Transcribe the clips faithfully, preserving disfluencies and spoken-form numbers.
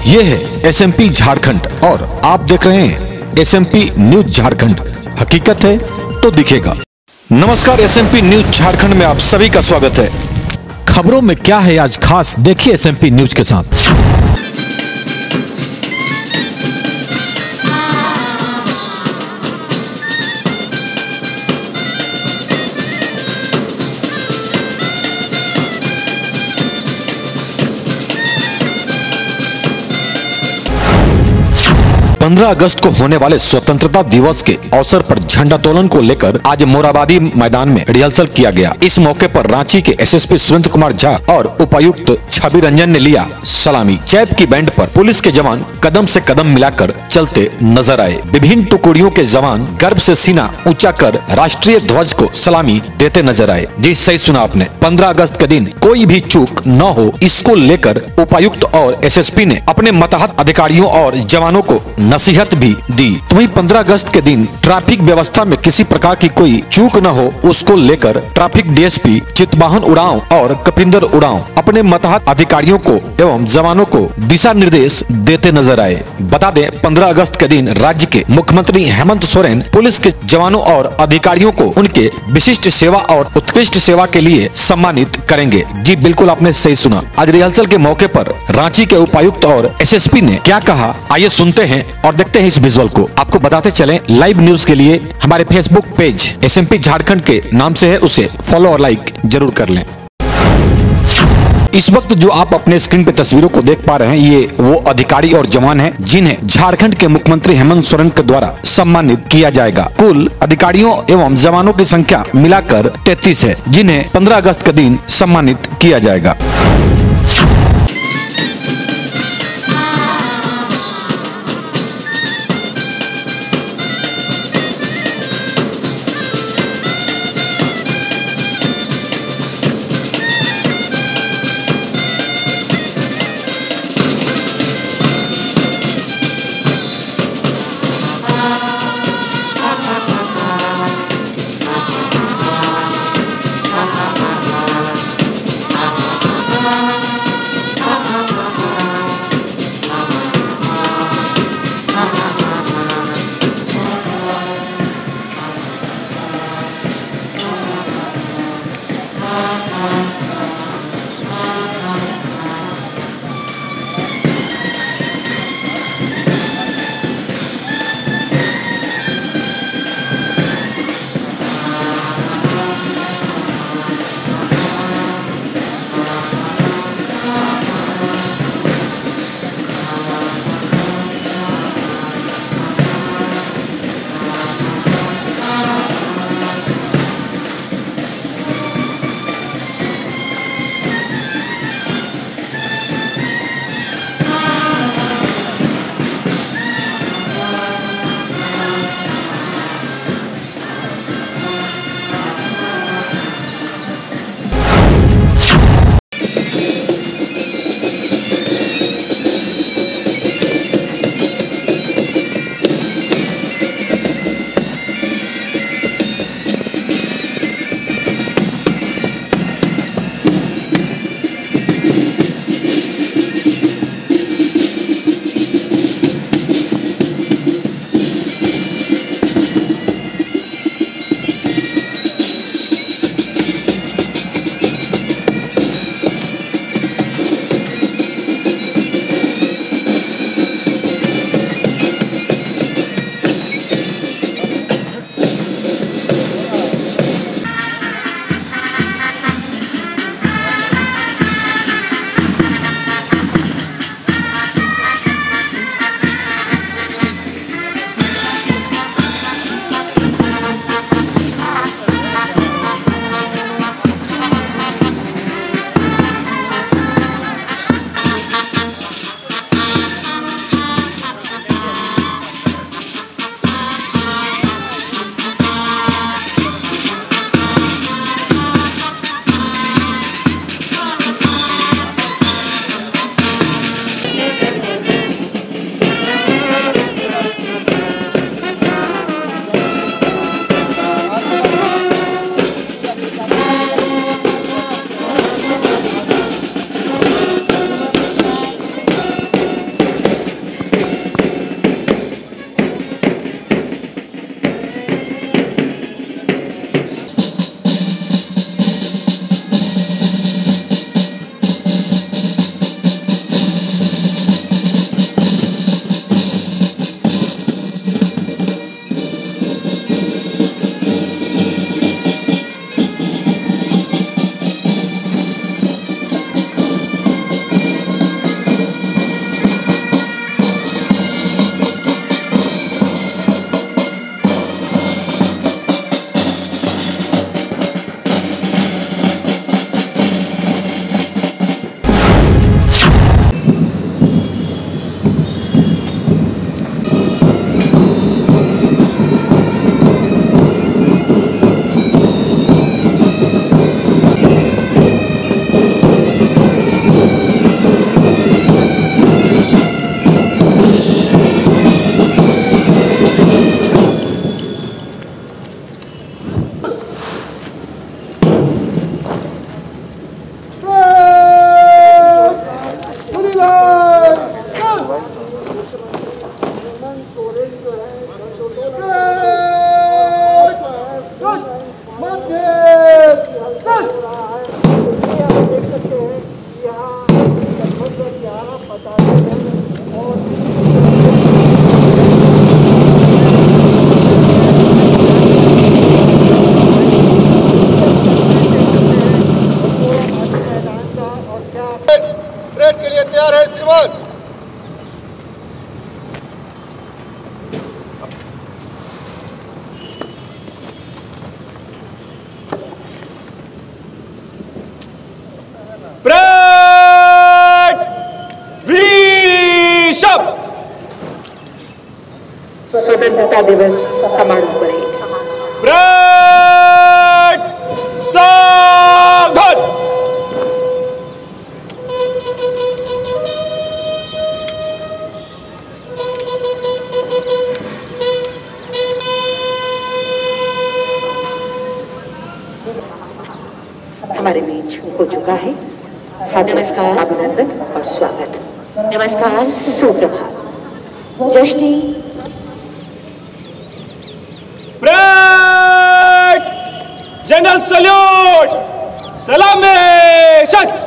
ये है एसएमपी झारखंड और आप देख रहे हैं एसएमपी न्यूज झारखंड। हकीकत है तो दिखेगा। नमस्कार, एसएमपी न्यूज झारखंड में आप सभी का स्वागत है। खबरों में क्या है आज खास, देखिए एसएमपी न्यूज के साथ। पंद्रह अगस्त को होने वाले स्वतंत्रता दिवस के अवसर पर झंडोत्तोलन को लेकर आज मोराबादी मैदान में रिहर्सल किया गया। इस मौके पर रांची के एसएसपी सुरेंद्र कुमार झा और उपायुक्त छवि रंजन ने लिया सलामी। जैब की बैंड पर पुलिस के जवान कदम से कदम मिलाकर चलते नजर आए। विभिन्न टुकड़ियों के जवान गर्व से सीना ऊंचा कर राष्ट्रीय ध्वज को सलामी देते नजर आए। जी सही सुना आपने, पंद्रह अगस्त के दिन कोई भी चूक न हो, इसको लेकर उपायुक्त और एसएसपी ने अपने मतहत अधिकारियों और जवानों को नसीहत भी दी। तो वहीं पंद्रह अगस्त के दिन ट्रैफिक व्यवस्था में किसी प्रकार की कोई चूक न हो, उसको लेकर ट्रैफिक डीएसपी चितवाहन उरांव और कपिंदर उरांव अपने मतहत अधिकारियों को एवं जवानों को दिशा निर्देश देते नजर आए। बता दें, पंद्रह अगस्त के दिन राज्य के मुख्यमंत्री हेमंत सोरेन पुलिस के जवानों और अधिकारियों को उनके विशिष्ट सेवा और उत्कृष्ट सेवा के लिए सम्मानित करेंगे। जी बिल्कुल, आपने सही सुना। आज रिहर्सल के मौके पर रांची के उपायुक्त और एसएसपी ने क्या कहा, आइए सुनते हैं और देखते हैं इस विजुअल को। आपको बताते चलें, लाइव न्यूज के लिए हमारे फेसबुक पेज एसएमपी झारखंड के नाम से है, उसे फॉलो और लाइक जरूर कर लें। इस वक्त जो आप अपने स्क्रीन पे तस्वीरों को देख पा रहे हैं, ये वो अधिकारी और जवान हैं जिन्हें झारखंड के मुख्यमंत्री हेमंत सोरेन के द्वारा सम्मानित किया जाएगा। कुल अधिकारियों एवं जवानों की संख्या मिलाकर तैतीस है, जिन्हें पंद्रह अगस्त के दिन सम्मानित किया जाएगा। परेड के लिए तैयार है श्रीमान। परेड वीशप। स्वतंत्रता दिवस समारोह परेड। परेड सावधान। हमारे बीच हो चुका है। नमस्कार, अभिनंदन और स्वागत। नमस्कार, सुप्रभात। जश्नी परेड जनरल सल्यूट। सलामी शस्त्र।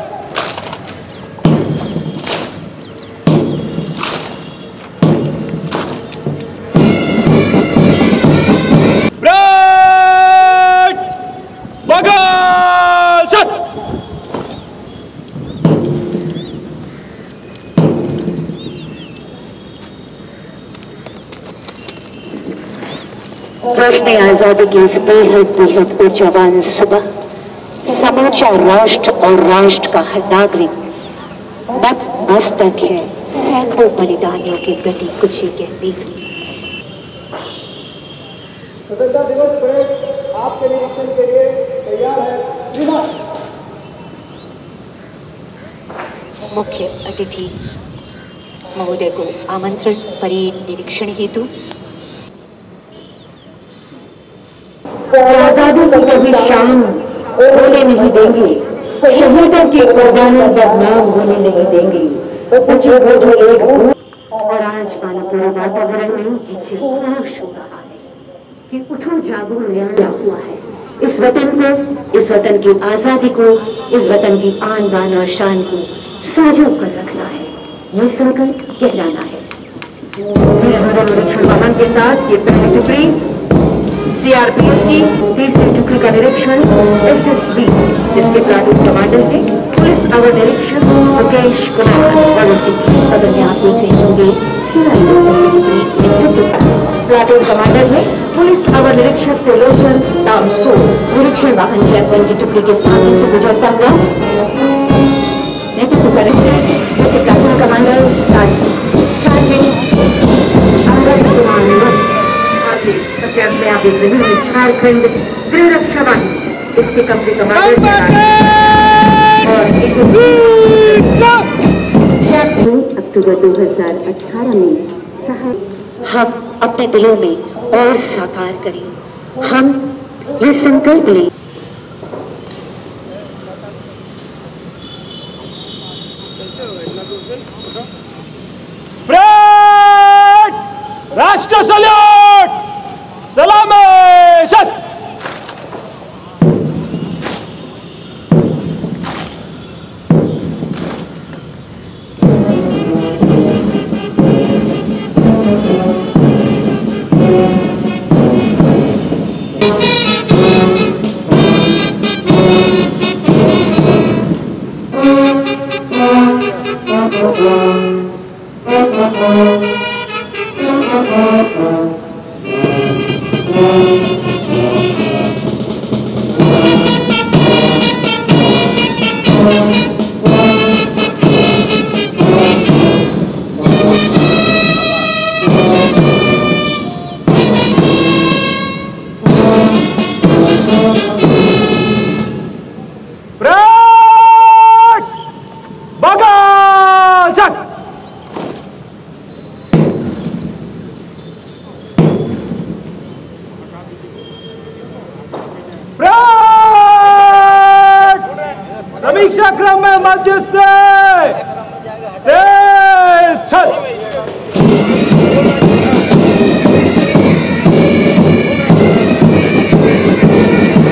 परेड बगाल शस्त्र। रोशनी आजादी की इस बेहद बेहद ऊर्जावान सुबह समूचा राष्ट्र और राष्ट्र का हर नागरिक नतमस्तक है सैकड़ों बलिदानियों के प्रति कुछ ही कहती थी। स्वतंत्रता दिवस परेड आपके निरीक्षण के लिए तैयार है श्रीमान। मुख्य अतिथि महोदय को आमंत्रण परेड निरीक्षण हेतु। आजादी को कभी शाम होने नहीं देंगे, शहीदों के कुर्बानियों बदनाम होने नहीं देंगे। कुछ वो जो एक और आज वाला पूरा वातावरण में जोश हो रहा है कि उठो जागो नया हुआ है। इस वतन को, इस वतन की आजादी को, इस वतन की आन बान और शान को साझा कर रखना है, ये संकल्प कहलाना है। वाहन के साथ ये पहली टुकड़ी सीआरपीएफ की तीसरी टुकड़ी का निरीक्षण एसएसबी, जिसके प्लाटून कमांडर थे पुलिस अवर निरीक्षक मुकेश कुमार और उसकी अगर यहाँ देख रहे होंगे प्लाटून कमांडर में पुलिस अवर निरीक्षक त्रिलोचन नाम सो निरीक्षण वाहन चैंपियन की टुकड़ी के सामने से गुजरता हुआ नेतृत्व करेंगे उसके प्लाटून कमांडर में आप देख रहे हैं झारखंड गृह रक्षा वाहिनी, इसके कंपनी कमांडर अक्टूबर दो हजार अठारह में हम अपने दिलों में और साकार करें। हम ये संकल्प लें राष्ट्र सल्यूट। सलामी शस्त्र। समीक्षा क्रम में मस्जिद से तेज छल।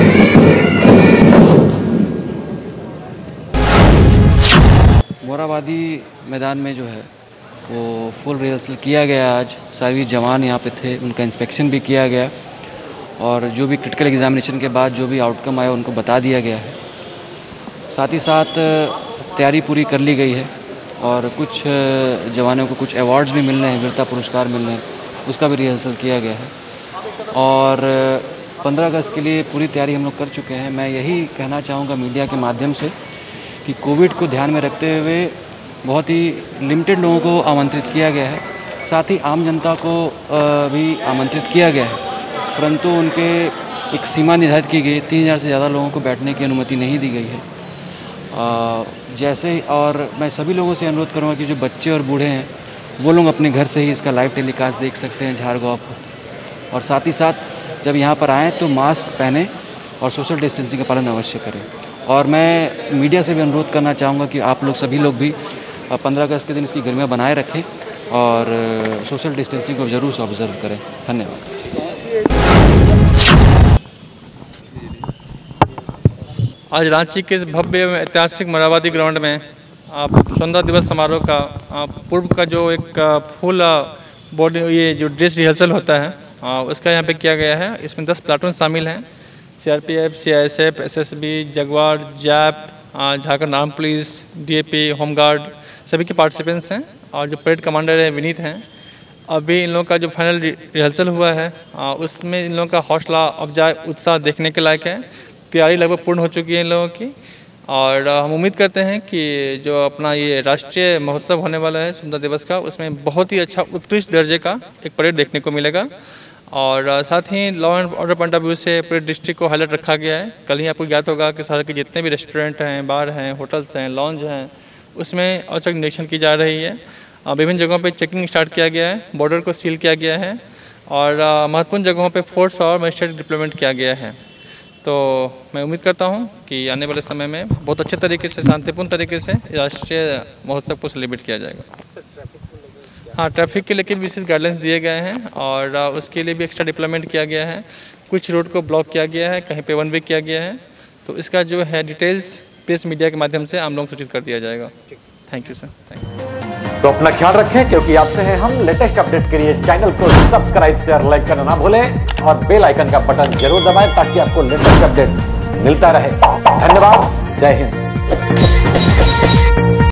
मोराबादी मोराबादी मैदान में जो है वो फुल रिहर्सल किया गया। आज सारे जवान यहाँ पे थे, उनका इंस्पेक्शन भी किया गया और जो भी क्रिटिकल एग्जामिनेशन के बाद जो भी आउटकम आया उनको बता दिया गया है। साथ ही साथ तैयारी पूरी कर ली गई है और कुछ जवानों को कुछ अवार्ड्स भी मिल रहे हैं, वीरता पुरस्कार मिल रहे हैं, उसका भी रिहर्सल किया गया है। और पंद्रह अगस्त के लिए पूरी तैयारी हम लोग कर चुके हैं। मैं यही कहना चाहूँगा मीडिया के माध्यम से कि कोविड को ध्यान में रखते हुए बहुत ही लिमिटेड लोगों को आमंत्रित किया गया है, साथ ही आम जनता को भी आमंत्रित किया गया है, परंतु उनके एक सीमा निर्धारित की गई। तीन हज़ार से ज़्यादा लोगों को बैठने की अनुमति नहीं दी गई है। आ, जैसे और मैं सभी लोगों से अनुरोध करूँगा कि जो बच्चे और बूढ़े हैं वो लोग अपने घर से ही इसका लाइव टेलीकास्ट देख सकते हैं झारगांव पर। और साथ ही साथ जब यहाँ पर आएँ तो मास्क पहने और सोशल डिस्टेंसिंग का पालन अवश्य करें। और मैं मीडिया से भी अनुरोध करना चाहूँगा कि आप लोग सभी लोग भी पंद्रह अगस्त के दिन इसकी गर्मियाँ बनाए रखें और सोशल डिस्टेंसिंग को ज़रूर से ऑब्जर्व करें। धन्यवाद। आज रांची के इस भव्य ऐतिहासिक मोराबादी ग्राउंड में स्वतंत्रता दिवस समारोह का पूर्व का जो एक फुल बॉडी ये जो ड्रेस रिहर्सल होता है उसका यहाँ पे किया गया है। इसमें दस प्लाटून शामिल हैं। CRPF, CISF, SSB, Jaguar, JAP, Jharkhand arm police, DAP, home guard सभी के पार्टिसिपेंट्स हैं और जो परेड कमांडर है विनीत हैं। अभी इन लोगों का जो फाइनल रिहर्सल हुआ है उसमें इन लोगों का हौसला अफजा उत्साह देखने के लायक है। तैयारी लगभग पूर्ण हो चुकी है इन लोगों की और हम उम्मीद करते हैं कि जो अपना ये राष्ट्रीय महोत्सव होने वाला है स्वतंत्रता दिवस का, उसमें बहुत ही अच्छा उत्कृष्ट दर्जे का एक परेड देखने को मिलेगा। और साथ ही law and order point of view से पूरे डिस्ट्रिक्ट को हाईलाइट रखा गया है। कल ही आपको ज्ञात होगा कि शहर के जितने भी रेस्टोरेंट हैं, बार हैं, होटल्स हैं, लॉन्ज हैं, उसमें औचक निरीक्षण की जा रही है। विभिन्न जगहों पे चेकिंग स्टार्ट किया गया है, बॉर्डर को सील किया गया है और महत्वपूर्ण जगहों पे फोर्स और मजिस्ट्रेट डिप्लॉयमेंट किया गया है। तो मैं उम्मीद करता हूं कि आने वाले समय में बहुत अच्छे तरीके से, शांतिपूर्ण तरीके से राष्ट्रीय महोत्सव को सेलिब्रेट किया जाएगा। हाँ, ट्रैफिक के लिए विशेष गाइडलाइंस दिए गए हैं और उसके लिए भी एक्स्ट्रा डिप्लॉयमेंट किया गया है। कुछ रोड को ब्लॉक किया गया है, कहीं पे वन वे किया गया है। तो इसका जो है डिटेल्स प्रेस मीडिया के माध्यम से आम लोगों को सूचित कर दिया जाएगा। Thank you sir. Thank you. तो अपना ख्याल रखें, क्योंकि आपसे हैं हम। लेटेस्ट अपडेट के लिए चैनल को सब्सक्राइब, शेयर, लाइक करना ना भूलें और बेल आइकन का बटन जरूर दबाएं ताकि आपको लेटेस्ट अपडेट मिलता रहे। धन्यवाद। जय हिंद।